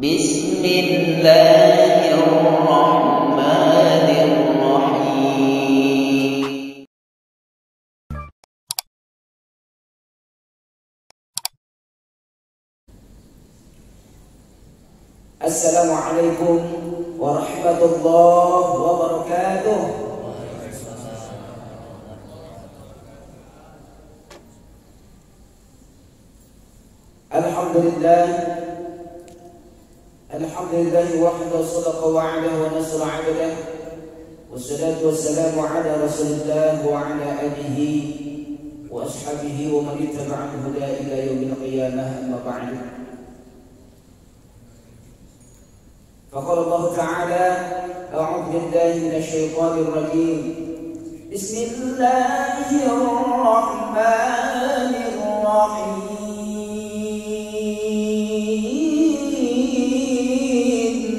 Bismillahirrahmanirrahim. Assalamualaikum warahmatullahi wabarakatuh. Alhamdulillah wahdahu sadaqa wa'adahu wa nasra 'abdahu wassalatu wassalamu ala rasulillah wa ala alihi wa ashabihi wa man ittaba'a huda ila yaumil qiyamah, amma ba'du. فقال الله تعالى أعوذ بالله من الشيطان الرجيم بسم الله الرحمن الرحيم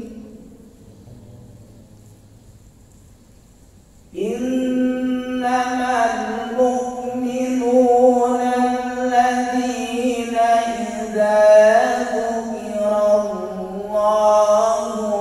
إنما المؤمنون الذين إذا ذكر الله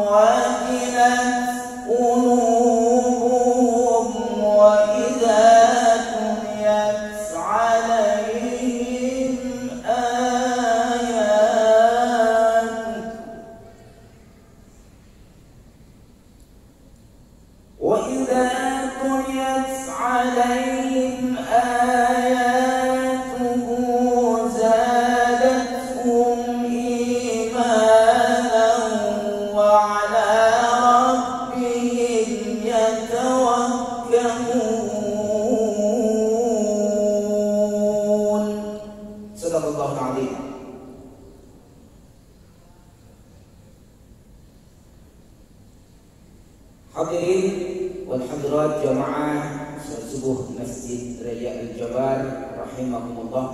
Hadirin wal hadirat jamaah salat subuh Masjid Raya Al-Jabar rahimahumullah.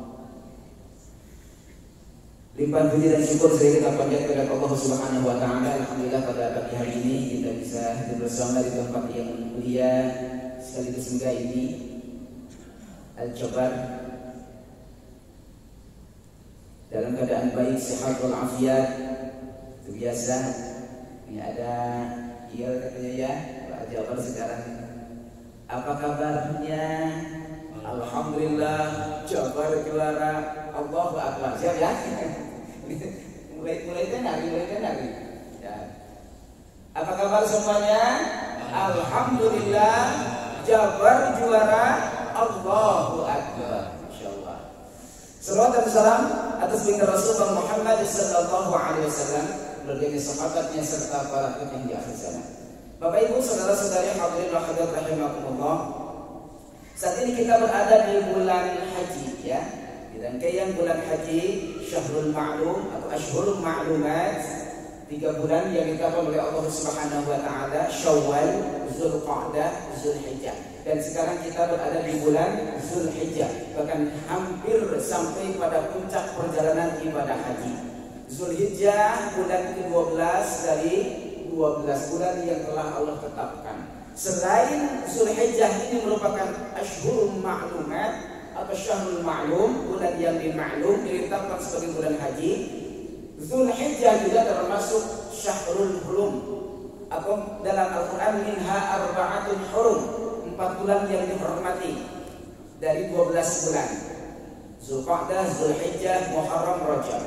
Limpahan puji dan syukur saya kita panjatkan kepada Allah Subhanahu wa taala. Alhamdulillah pada pagi hari ini kita bisa hadir bersama di tempat yang mulia sekaligus megah ini, Al-Jabar, dalam keadaan baik, sehat walafiat. Itu biasa. Ini ada iya katanya ya, Pak Jabar sekarang. Apa kabarnya? Alhamdulillah, Jabar juara. Allahu Akbar. Siap ya? mulai tenang. Ya. Apa kabar semuanya? Alhamdulillah, Jabar juara. Allahu Akbar. Insyaallah. Salawat dan salam atas baginda Rasulullah Muhammad sallallahu alaihi wasallam, keluarganya, sahabatnya, serta para pemimpin di akhir zaman. Bapak Ibu, saudara-saudari hadirin wa hadirat rahimakumullah. Saat ini kita berada di bulan haji ya. Di rangkaian bulan haji Syahrul Ma'lum atau Ashhurul Ma'lumat, 3 bulan yang ditetapkan oleh Allah Subhanahu wa taala, Syawal, Zulqa'dah, Zulhijjah. Dan sekarang kita berada di bulan Zulhijjah, bahkan hampir sampai pada puncak perjalanan ibadah haji. Zulhijjah bulan ke-12 dari 12 bulan yang telah Allah tetapkan. Selain Zulhijjah ini merupakan Ashhurul Ma'lumat atau Syahrul Ma'lum, bulan yang dimaklum ditetapkan sebagai bulan haji, Zulhijjah juga termasuk Syahrul Hurum, atau dalam Al-Quran minha arba'atun hurum, 4 bulan yang dihormati dari 12 bulan, Zulqa'dah, Zulhijjah, Muharram, Rajab.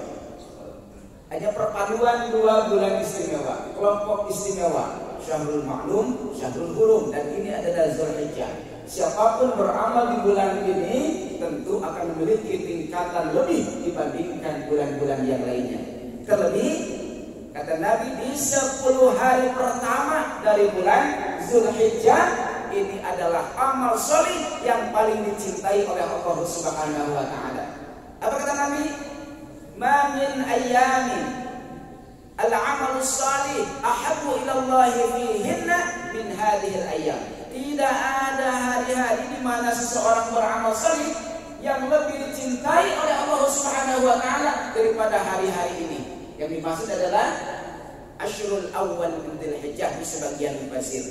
Hanya perpaduan 2 bulan istimewa, kelompok istimewa, Syahrul Ma'lum, Syahrul Hurum, dan ini adalah Zulhijjah. Siapapun beramal di bulan ini tentu akan memiliki tingkatan lebih dibandingkan bulan-bulan yang lainnya. Terlebih, kata Nabi, di 10 hari pertama dari bulan Zulhijjah ini adalah amal sholih yang paling dicintai oleh Allah Subhanahu wa taala. Apa kata Nabi? Ma min ayyamin al-amalus shalih ahabbu ila Allah fihinna min hadhihi al-ayyam. Tidak ada hari-hari di mana seseorang beramal salih yang lebih dicintai oleh Allah Subhanahu wa taala daripada hari-hari ini. Yang dimaksud adalah Asyrul Awwal min Dzulhijjah di sebagian mufassir.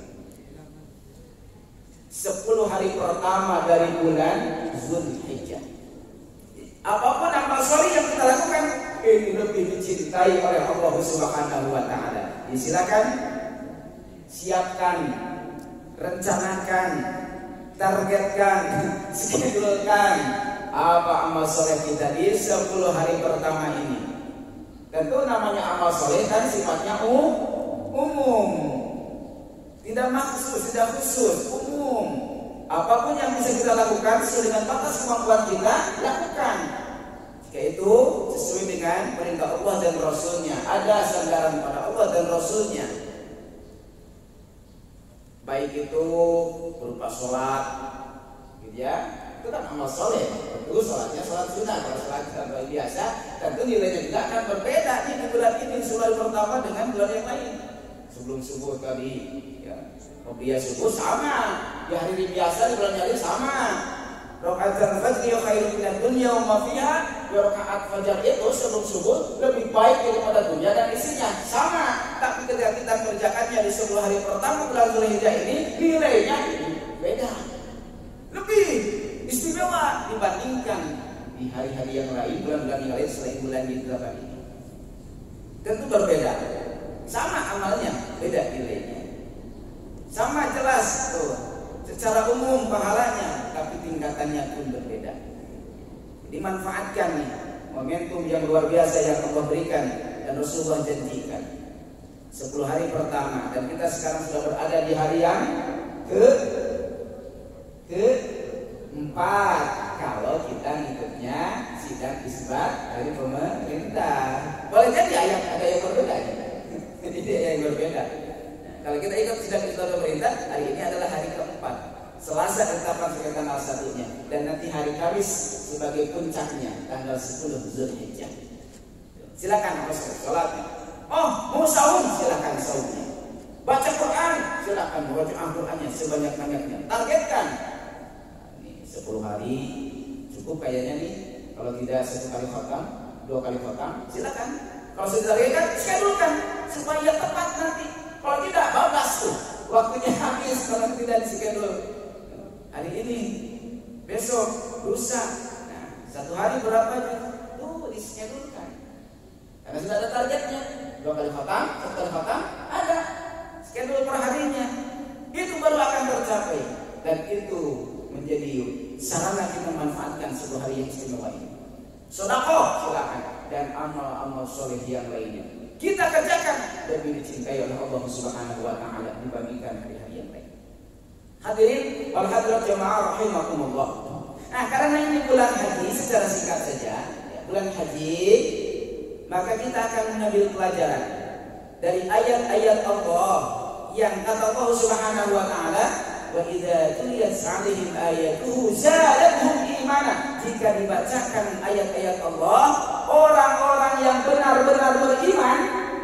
10 hari pertama dari bulan Zulhijjah. Apapun amal salih yang kita lakukan ini lebih dicintai oleh Allah Subhanahu wa taala. Silakan siapkan, rencanakan, targetkan, schedulekan apa amal soleh kita di 10 hari pertama ini. Tentu namanya amal soleh kan sifatnya umum, tidak maksud, tidak khusus, umum. Apapun yang bisa kita lakukan sesuai dengan batas kemampuan kita, lakukan. Jika itu sesuai dengan perintah Allah dan Rasulnya, ada sandaran pada Allah dan Rasulnya. Baik itu berupa sholat, gitu ya, itu kan amal soleh. Tentu sholatnya sholat sunnah. Kalau sholat biasa, tentu nilainya juga akan berbeda di bulan ini, bulan pertama dengan bulan yang lain. Sebelum subuh tadi, ya, dia subuh sama, di hari biasa di bulan Jali sama. Rakaat fajr khairun minad dunya wa ma fiha. Rakaat fajar itu sebelum subuh lebih baik daripada dunia dan isinya, sama. Tapi ketika kita kerjakannya di 10 hari pertama bulan Zulhijjah ini, nilainya beda, lebih istimewa dibandingkan di hari-hari yang lain, bulan-bulan yang lain selain bulan Dzulhijjah ini. Tentu berbeda. Sama amalnya, beda nilainya. Sama jelas tuh, secara umum pahalanya, tapi tingkatannya pun berbeda. Jadi manfaatkan nih momentum yang luar biasa yang Allah berikan dan Rasulullah janjikan. 10 hari pertama, dan kita sekarang sudah berada di hari yang ke-4 kalau kita ngikutnya sidang isbat dari pemerintah. Boleh jadi ada yang berbeda. Jadi yang berbeda. Kalau kita ikut sidang isbat pemerintah, hari ini adalah hari ke-4. Selasa ditetapkan sebagai tanggal 1-nya, dan nanti hari Kamis sebagai puncaknya tanggal 10 Zulhijjah. Silakan sholatnya. Oh, mau sahur, silakan sahurnya. Baca Quran, silakan baca Al-Qur'annya sebanyak-banyaknya. Targetkan. Ini 10 hari cukup kayaknya nih. Kalau tidak 1 kali khatam, 2 kali khatam, silakan. Kalau sudah targetkan, schedulekan supaya tepat nanti. Kalau tidak, bablas tuh. Waktunya habis kalau tidak di-schedule. Hari ini, besok, lusa. Nah, 1 hari berapa tuh di-schedulekan. Karena sudah ada targetnya. 2 kali khatam, 1 kali khatam, ada schedule per harinya. Itu baru akan tercapai. Dan itu menjadi sarana kita memanfaatkan 10 hari yang istimewa ini. Sedekah silakan, dan amal-amal soleh yang lainnya kita kerjakan, lebih dicintai oleh Allah Subhanahu wa taala dibandingkan hari-hari yang lain. Hadirin wal hadirat jamaah rahimakumullah. Nah, karena ini bulan haji, secara singkat saja, ya, bulan haji, maka kita akan mengambil pelajaran dari ayat-ayat Allah yang kata Allah Subhanahu wa taala, wa idza tuliyat 'alaihim ayatuhu zadatuhum imana. Jika dibacakan ayat-ayat Allah, orang-orang yang benar-benar beriman,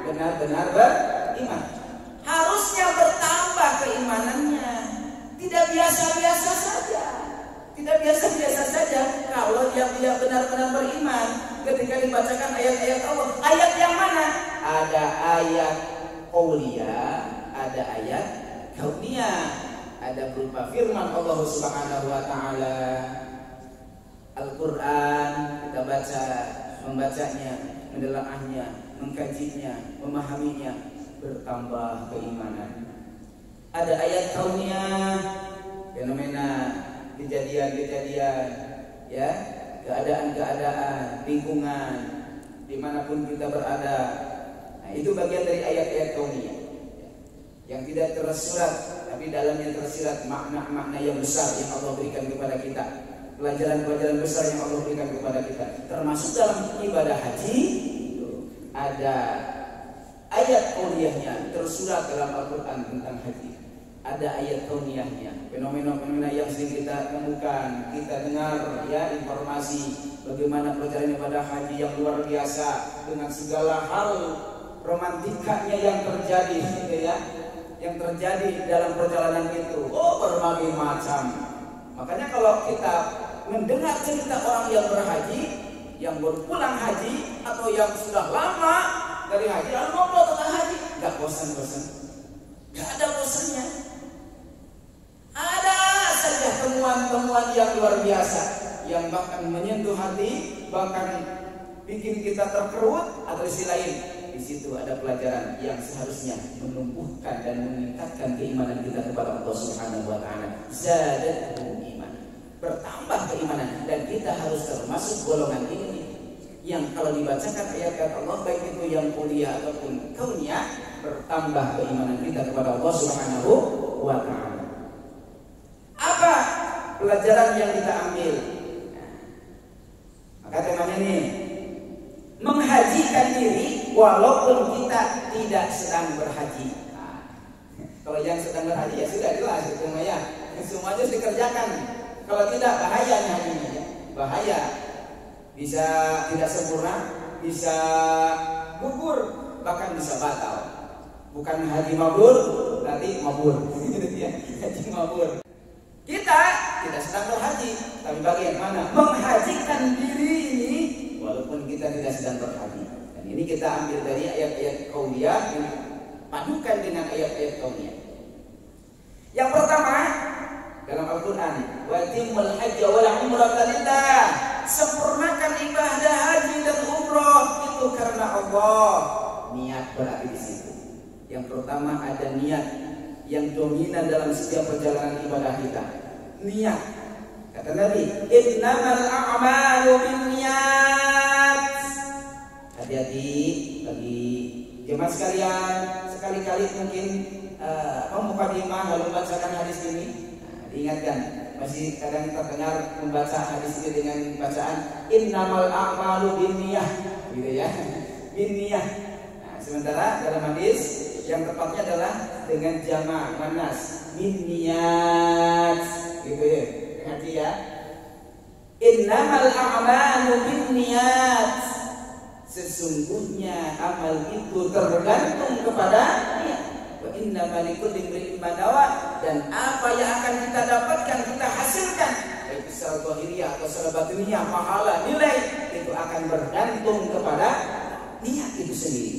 harusnya bertambah keimanannya. Tidak biasa-biasa saja. Tidak biasa-biasa saja kalau dia benar-benar beriman. Ketika dibacakan ayat-ayat Allah, ayat yang mana? Ada ayat qauliyah, ada ayat kauniyah. Ada berupa firman Allah Subhanahu wa taala. Al-Qur'an kita baca, membacanya, menelaahnya, mengkajinya, memahaminya, bertambah keimanan. Ada ayat kauniyah, fenomena, kejadian-kejadian, ya, keadaan-keadaan, lingkungan, dimanapun kita berada. Nah, itu bagian dari ayat-ayat kauniyah yang tidak tersurat, tapi dalamnya tersirat makna-makna yang besar yang Allah berikan kepada kita, pelajaran-pelajaran besar yang Allah berikan kepada kita. Termasuk dalam ibadah haji ada ayat kauniyahnya tersurat dalam Al-Quran tentang haji. Ada ayat kauniyahnya, fenomena-fenomena yang sering kita temukan, kita dengar, ya, informasi bagaimana pelajaran ibadah haji yang luar biasa dengan segala hal romantikanya yang terjadi, gitu ya, yang terjadi dalam perjalanan itu. Oh, berbagai macam. Makanya kalau kita mendengar cerita orang yang berhaji, yang berpulang haji, atau yang sudah lama dari haji lalu ngobrol tentang haji, nggak bosan-bosan, nggak ada bosannya. Ada saja temuan-temuan yang luar biasa, yang bahkan menyentuh hati, bahkan bikin kita terkerut, atau istilah lain, di situ ada pelajaran yang seharusnya menumbuhkan dan meningkatkan keimanan kita kepada Allah Subhanahu wa taala. Zadatuhum iman. Bertambah keimanan, dan kita harus termasuk golongan ini yang kalau dibacakan ayat-ayat Allah, baik itu yang kuliah ataupun kauniyah, bertambah keimanan kita kepada Allah Subhanahu wa taala. Apa pelajaran yang kita ambil? Maka temanya ini menghajikan diri walaupun kita tidak sedang berhaji. Kalau yang sedang berhaji ya sudah jelas itu ya, semuanya harus dikerjakan. Kalau tidak bahayanya hajinya ya. Bahaya. Bisa tidak sempurna, bisa gugur, bahkan bisa batal. Bukan haji mabrur, berarti mabur. Haji mabur. Kita tidak sedang berhaji, tapi bagaimana menghajikan diri ini walaupun kita tidak sedang berhaji. Dan ini kita ambil dari ayat-ayat qauliyah, padukan dengan ayat-ayat qauliyah. Yang pertama dalam Al-Quran, wa timul hajja wal umrata lillah, sempurnakan ibadah haji dan umrah itu karena Allah. Niat berarti di situ. Yang pertama ada niat yang dominan dalam setiap perjalanan ibadah kita. Niat. Kata Nabi, innamal a'malu binniyat. Hati-hati bagi jemaah sekalian, sekali-kali mungkin mukadimah lalu membacakan hadis ini. Diingatkan, masih kadang terdengar membaca hadis ini dengan bacaan innamal a'malu binniyah, gitu ya. Binniyah. Nah, sementara dalam hadis yang tepatnya adalah dengan jamak muannas, binniyat, gitu ya. Hati ya. Innamal a'malu binniyat. Sesungguhnya amal itu tergantung kepada niat. Wa innamal likulli imrin ma nawa, dan apa yang akan kita dapatkan, kita hasilkan, baik secara zahiriyah atau secara batiniyah, pahala, nilai itu akan bergantung kepada niat itu sendiri.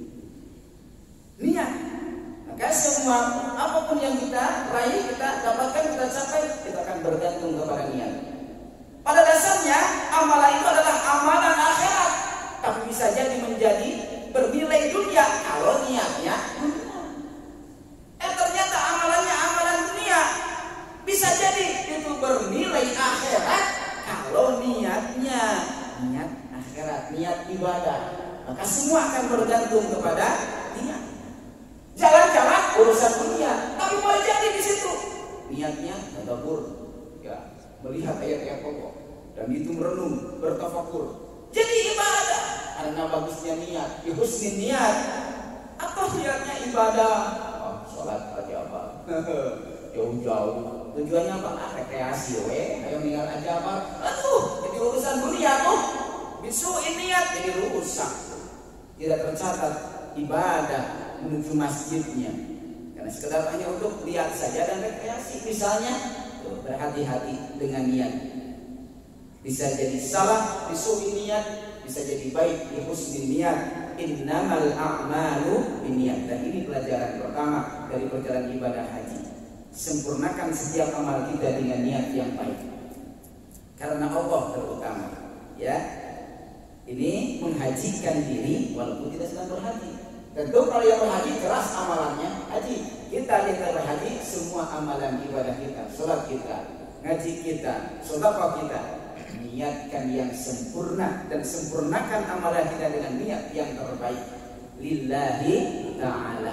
Niat. Maka semua apapun yang kita raih, kita dapatkan, kita capai, itu akan bergantung kepada niat. Pada dasarnya amalan itu adalah amalan akhirat, tapi bisa jadi menjadi bernilai dunia kalau niatnya dunia. Ternyata amalannya amalan dunia, bisa jadi itu bernilai akhirat kalau niatnya niat akhirat, niat ibadah. Maka semua akan bergantung kepada niat. Jalan-jalan urusan dunia, tapi boleh jadi di situ niatnya tadabbur, ya, melihat ayat-ayat Allah, dan itu merenung, bertafakur. Jadi ibadah karena bagusnya niat, husnul niat. Apa niatnya ibadah? Sholat aja apa? Jauh-jauh. Tujuannya apa? Rekreasi, ayo tinggal aja apa? Aduh, jadi urusan dunia tuh. Bisu niat jadi rusak. Tidak tercatat ibadah menuju masjidnya. Karena sekedar hanya untuk lihat saja dan rekreasi. Misalnya, tuh, berhati-hati dengan niat. Bisa jadi salah, bisu niat, bisa jadi baik, husnul niat. Innamal a'malu binniyat. Dan ini pelajaran pertama dari perjalanan ibadah haji. Sempurnakan setiap amal kita dengan niat yang baik. Karena Allah terutama. Ya. Ini menghajikan diri walaupun tidak sedang berhaji. Tentu kalau yang berhaji keras amalannya haji. Kita berhaji, semua amalan ibadah kita, sholat kita, ngaji kita, sedekah kita, niatkan yang sempurna dan sempurnakan amalan kita dengan niat yang terbaik lillahi ta'ala.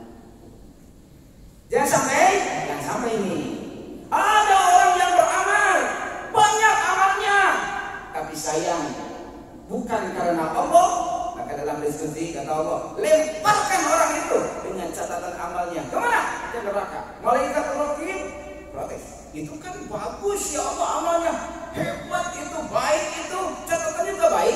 Jangan sampai ini ada orang yang beramal banyak amalnya, tapi sayang bukan karena Allah. Maka dalam diskusi kata Allah, lemparkan orang itu dengan catatan amalnya kemana? Ke neraka. Malaikat Raqib protes. Itu kan bagus ya Allah amalnya, hebat itu, baik itu, catatannya juga baik.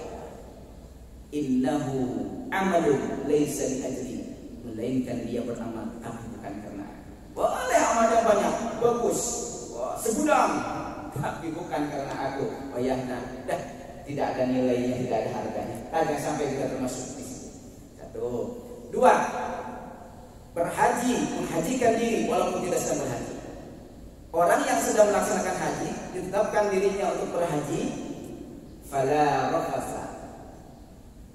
Innahu amalun laisa li ajli, melainkan dia beramal tapi bukan karena. Boleh amalnya banyak, bagus, wah, segudang, tapi bukan karena aku. Wayahna, dah tidak ada nilainya, tidak ada harganya. Jangan sampai kita termasuk di situ. Satu, dua, berhaji, menghajikan diri walaupun tidak sedang berhaji. Orang yang sedang melaksanakan haji ditetapkan dirinya untuk berhaji, fala rafasa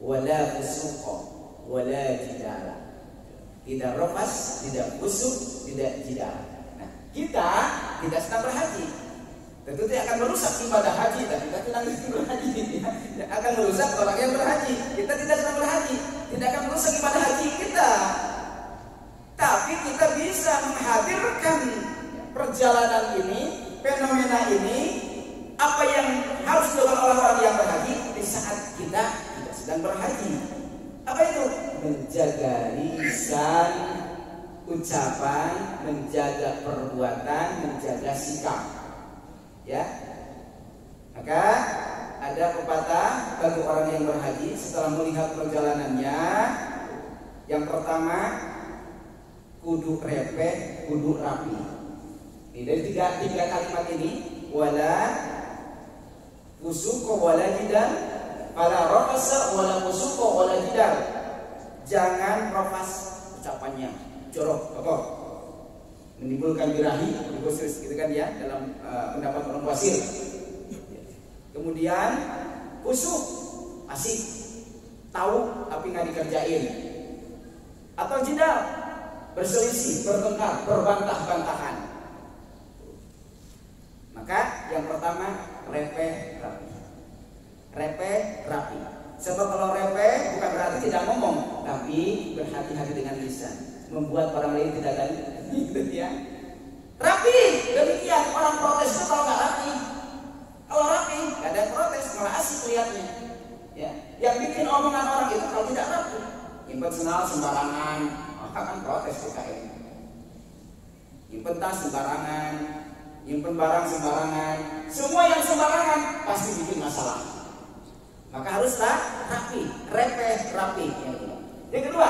wala fusuqa, wala jidala. Tidak rafas, tidak fusuk, tidak jidal. Nah, kita tidak sedang berhaji. Tentu tidak akan merusak ibadah haji, dan kita sedang berhaji. Tidak akan merusak orang yang berhaji. Kita tidak sedang berhaji, tidak akan merusak ibadah haji kita. Tapi kita bisa menghadirkan perjalanan ini, fenomena ini, apa yang harus dilakukan oleh orang yang berhaji di saat kita tidak sedang berhaji. Apa itu? Menjaga lisan, ucapan, menjaga perbuatan, menjaga sikap. Ya. Maka ada pepatah bagi orang yang berhaji setelah melihat perjalanannya. Yang pertama, kudu repeh, kudu rapi. Ini dari tiga kalimat ini, wala fusuqa wala jidal, wala rafasa wala fusuqa wala jidal. Jangan rafas ucapannya, jorok, kotor, menimbulkan birahi, khusus gitu kan ya dalam pendapat orang wasir. Kemudian fusuk, asik, tahu tapi nggak dikerjain. Atau jidal, berselisih, bertengkar, berbantah-bantahan. Maka yang pertama, repeh rapi. Repeh rapi. Sebab kalau repeh bukan berarti tidak ngomong, tapi berhati-hati dengan lisan, membuat orang lain tidak gaduh. Gitu ya. Rapi, demikian orang protes itu kalau nggak rapi. Kalau rapi, nggak ada protes, malah asik lihatnya. Ya, yang bikin omongan orang itu kalau tidak rapi, nyimpen senal sembarangan, akan protes PKN. Nyimpen tas sembarangan, nyimpen barang sembarangan, semua yang sembarangan pasti bikin masalah. Maka haruslah rapi, repeh, rapi. Yang kedua,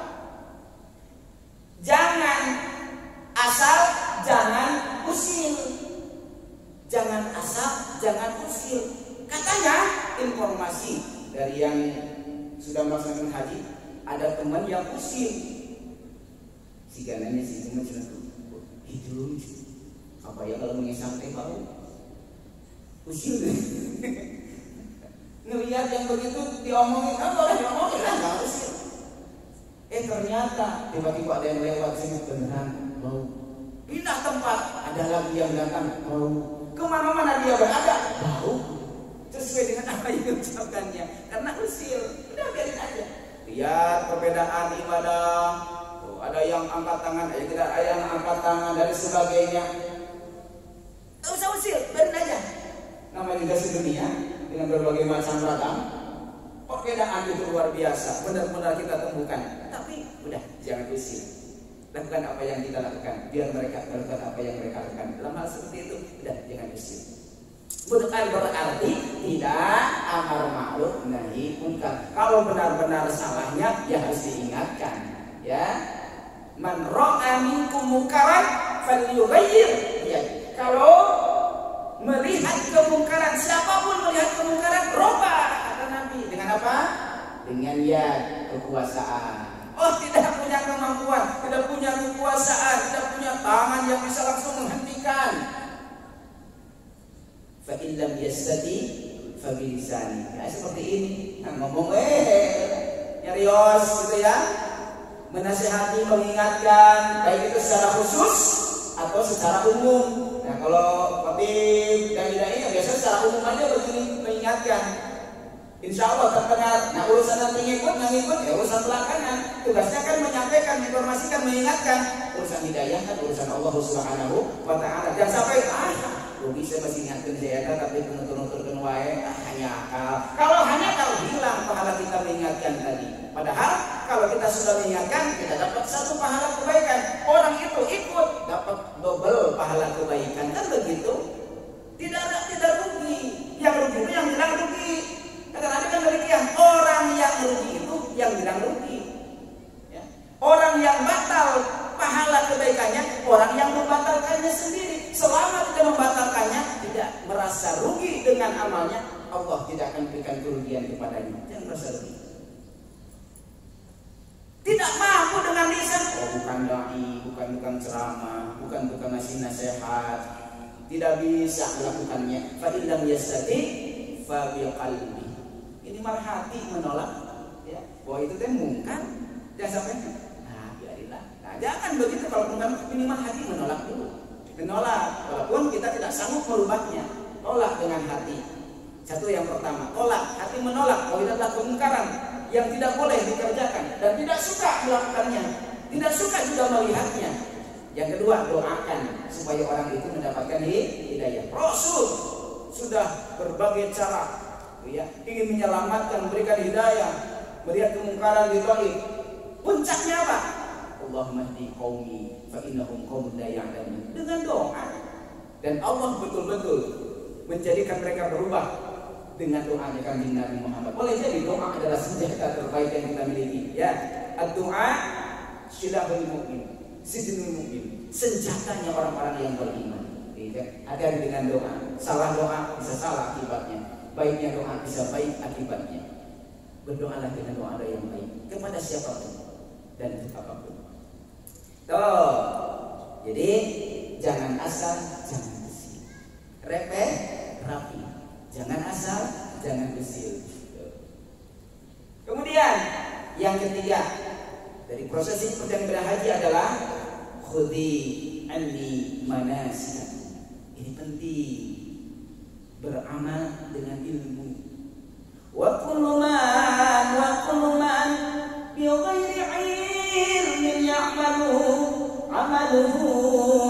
jangan asal, jangan usil. Jangan asal, jangan usil. Katanya informasi dari yang sudah melaksanakan haji, ada teman yang usil. Si gananya si teman sudah itu lucu. Apa ya kalau mengisam teh bau? Usil deh. Ngelihat yang begitu diomongin, kan boleh diomongin kan nggak usil. Ternyata tiba-tiba ada yang lewat sini beneran bau. Pindah tempat, ada lagi yang datang bau. Kemana-mana dia berada bau. Sesuai dengan apa yang diucapkannya. Karena usil, udah biarin aja. Lihat perbedaan ibadah. Tuh, ada yang angkat tangan, ada tidak ada yang angkat tangan dari sebagainya. Gak usah usil, biarin aja. Namanya juga sedunia dengan berbagai macam ragam. Perbedaan itu luar biasa, benar-benar kita temukan. Tapi udah, jangan usil. Lakukan apa yang kita lakukan, biar mereka lakukan apa yang mereka lakukan. Dalam hal seperti itu, udah jangan usil. Bukan berarti tidak amar ma'ruf nahi munkar. Kalau benar-benar salahnya, ya harus diingatkan. Ya, man ra'a minkum munkaran falyughayyir. Ya, kalau melihat kemungkaran, siapapun melihat kemungkaran, roba kata Nabi. Dengan apa? Dengan ya kekuasaan. Oh, tidak punya kemampuan, tidak punya kekuasaan, tidak punya tangan yang bisa langsung menghentikan. Fa in lam yastati fa bi lisani. Ya, seperti ini. Nah, ngomong nyarios gitu ya. Menasihati, mengingatkan, baik itu secara khusus atau secara umum. Nah, kalau khotib dan dai biasa secara umum aja begini mengingatkan. Insya Allah terdengar. Nah, urusan nanti ngikut, nggak ngikut ya urusan belakangan. Tugasnya kan menyampaikan, informasikan, mengingatkan. Urusan hidayah kan urusan Allah Subhanahu wa Ta'ala. Jangan sampai bisa masih ingatkan saya tapi nutur-nuturkan wae hanya akal. Kalau hanya kalau hilang pahala kita mengingatkan tadi. Padahal kalau kita sudah mengingatkan, kita dapat satu pahala kebaikan. Orang itu ikut dapat double pahala kebaikan, kan begitu? Tidak rugi. Yang rugi itu yang bilang rugi. Kata Nabi kan demikian. Orang yang rugi itu yang bilang rugi. Ya. Orang yang batal pahala kebaikannya, orang yang membatalkannya sendiri. Selama tidak membatalkannya, tidak merasa rugi dengan amalnya, Allah tidak akan berikan kerugian kepadanya. Jangan merasa rugi. Tidak mampu dengan lisan, bukan dai, bukan tukang ceramah, bukan tukang ngasih nasihat, tidak bisa melakukannya. Fa illam yastati fa biqalbi. Ini malah hati menolak ya, bahwa itu teh mungkar, jangan sampai. Nah, biarinlah. Nah, jangan begitu. Kalau mungkar minimal hati menolak dulu. Menolak, walaupun kita tidak sanggup merubahnya. Tolak dengan hati. Satu yang pertama, tolak, hati menolak bahwa itu adalah kemungkaran yang tidak boleh dikerjakan dan tidak suka melakukannya, tidak suka juga melihatnya. Yang kedua, doakan supaya orang itu mendapatkan hidayah. Rasul sudah berbagai cara, ya, ingin menyelamatkan, memberikan hidayah, melihat kemungkaran di taib. Puncaknya apa? Allahumma hdi qaumi fa innahum qaumun la ya'lamun. Dengan doa, dan Allah betul-betul menjadikan mereka berubah dengan doanya Kanjeng Nabi Muhammad. Boleh jadi doa adalah senjata terbaik yang kita miliki. Ya, doa silahul mukmin, sijnul mukmin, senjatanya orang-orang yang beriman. Hati-hati dengan doa. Salah doa bisa salah akibatnya. Baiknya doa bisa baik akibatnya. Berdoalah dengan doa yang baik kepada siapapun dan untuk apapun. Tuh, jadi jangan asal, jangan besil. Repeh, rapi. Jangan asal, jangan besil. Kemudian yang ketiga dari proses ini perjalanan berhaji adalah khudi anni manasik. Ini penting, beramal dengan ilmu. Wa kullu man bi ghairi ilmin ya'maluhu amaluhu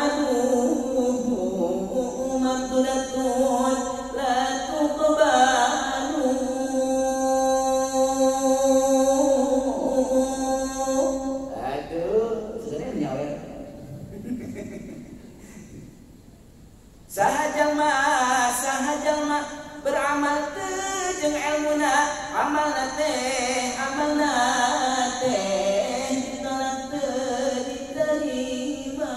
maqdatun la tuqbalu. Aduh, sebenarnya nyawer. Sahaja beramal teu jeung ilmuna, amalna teh ditolak teu diterima.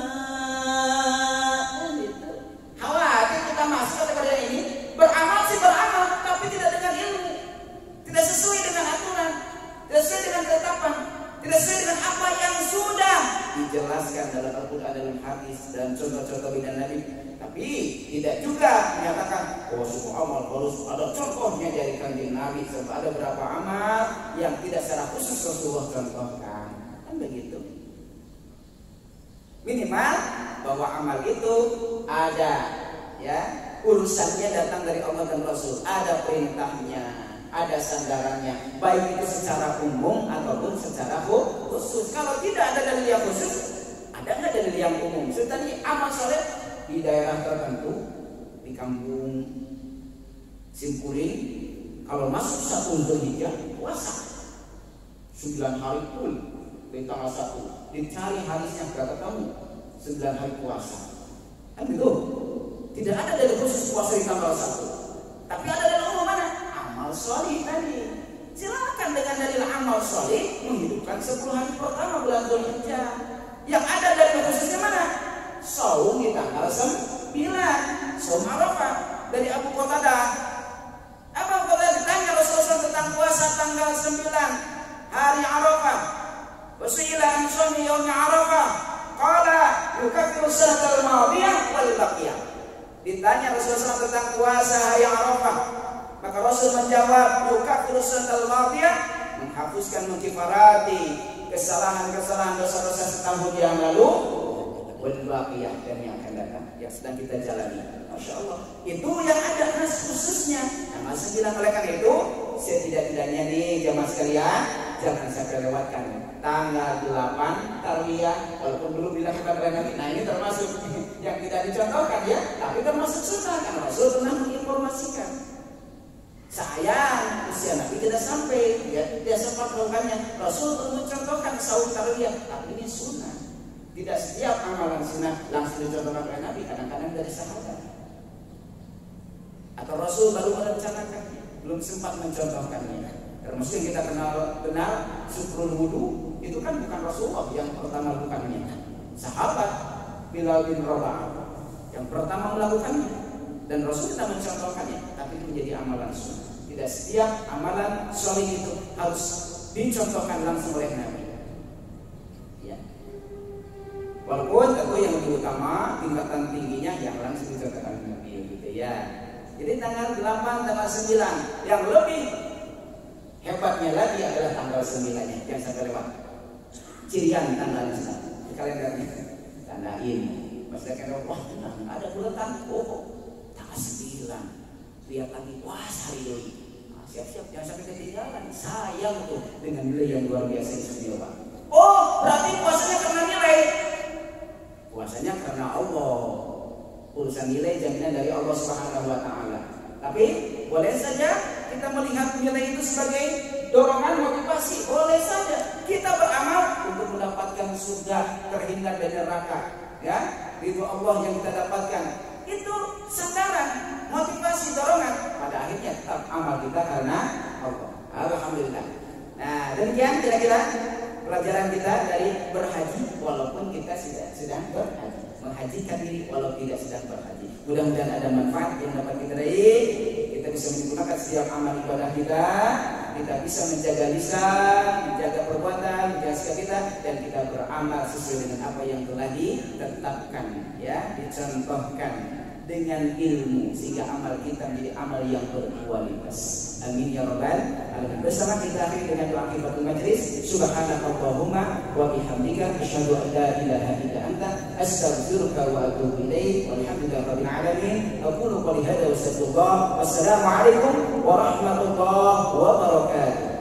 Gitu. Khawatir kita masuk kepada ini, beramal sih beramal, tapi tidak dengan ilmu, tidak sesuai dengan aturan, tidak sesuai dengan ketetapan, tidak sesuai dengan apa yang sudah dijelaskan dalam Al-Quran, dalam hadis dan contoh-contoh bidan Nabi. Tapi tidak juga menyatakan bahwa suku amal harus ada contohnya dari Kanjeng Nabi, sebab ada beberapa amal yang tidak secara khusus Rasulullah contohkan. Kan begitu. Minimal bahwa amal itu ada, ya, urusannya datang dari Allah dan Rasul, ada perintahnya, ada sandarannya, baik itu secara umum ataupun secara khusus. Kalau tidak ada dalil yang khusus, ada nggak dalil yang umum? Tadi amal soleh di daerah tertentu, di kampung Simkuring, kalau masuk 1 Dzulhijjah puasa 9 hari pun di tanggal 1, dicari hadisnya berapa tahun 9 hari puasa. Kan gitu. Tidak ada dari khusus puasa di tanggal 1. Tapi ada dari umum mana? Amal sholih tadi. Silakan dengan dalil amal sholih menghidupkan 10 hari pertama bulan Dzulhijjah. Yang ada dari khususnya mana? Saum di tanggal 9, saum Arafah. Dari Abu Qatadah. Abu Qatadah ditanya Rasulullah tentang puasa tanggal 9 hari Arafah. Wasu'ila an shaumi yaumi Arafah. Qala yukaffiru sanatal madiyah wal baqiyah. Ditanya Rasulullah tentang puasa hari Arafah, maka Rasul menjawab yukaffiru sanatal madiyah, menghapuskan, mengkifarati kesalahan-kesalahan dosa-dosa setahun yang lalu, wal-baqiyah, dan yang akan datang yang sedang kita jalani. Masya Allah, itu yang ada khas khususnya tanggal 9. Oleh karena itu, setidak-tidaknya nih jamaah sekalian, jangan sampai lewatkan tanggal 8 Tarwiyah, walaupun belum dilakukan oleh Nabi. Nah, ini termasuk yang tidak dicontohkan, ya, tapi termasuk sunnah karena Rasul pernah menginformasikan. Sayang usia Nabi tidak sampai, dia sempat melakukannya. Rasul belum mencontohkan saum Tarwiyah, tapi ini sunnah. Tidak setiap amalan sunnah langsung dicontohkan oleh Nabi, kadang-kadang dari sahabat atau Rasul baru merencanakannya, belum sempat mencontohkannya. Termasuk yang kita kenal syukrul wudu, itu kan bukan Rasulullah yang pertama melakukannya, sahabat Bilal bin Rabah yang pertama melakukannya, dan Rasul tidak mencontohkannya, tapi itu menjadi amalan sunnah. Tidak setiap amalan sholih itu harus dicontohkan langsung oleh Nabi. Walaupun tentu yang lebih utama tingkatan tingginya yang langsung dicontohkan Nabi, gitu ya. Jadi tanggal 8, tanggal 9 yang lebih Hebatnya lagi adalah tanggal 9-nya, yang sampai lewat. Cirian tanggal Islam di kalendernya, tandain. Maksudnya wah tenang, ada buletan, tanggal 9. Lihat lagi, wah hari ini. Siap-siap, jangan sampai ketinggalan. Sayang tuh dengan nilai yang luar biasa istimewa. Oh, berarti puasanya karena nilai. Puasanya karena Allah. Urusan nilai jaminan dari Allah Subhanahu wa taala. Tapi boleh saja kita melihat nilai itu sebagai dorongan motivasi. Boleh saja kita beramal untuk mendapatkan surga, terhindar dari neraka. Ya, itu Allah yang kita dapatkan. Itu sandaran, motivasi, dorongan. Pada akhirnya tetap amal kita karena Allah. Alhamdulillah. Nah, demikian kira-kira pelajaran kita dari berhaji walaupun kita sedang berhaji, menghajikan diri walau tidak sedang berhaji. Mudah-mudahan ada manfaat yang dapat kita raih. Kita bisa menggunakan setiap amal ibadah kita bisa menjaga lisan, menjaga perbuatan, menjaga sikap kita, dan kita beramal sesuai dengan apa yang telah ditetapkan, ya, dicontohkan dengan ilmu sehingga amal kita menjadi amal yang berkualitas. Amin ya rabbal alamin. Bersama kita akhiri dengan doa khifatul majlis. Subhanakallahumma wa bihamdika asyhadu an la ilaha illa anta astaghfiruka wa atubu ilaik. Walhamdulillahi rabbil alamin. Aqulu qouli hadza wa astaghfirullah. Wassalamu alaikum warahmatullahi wabarakatuh.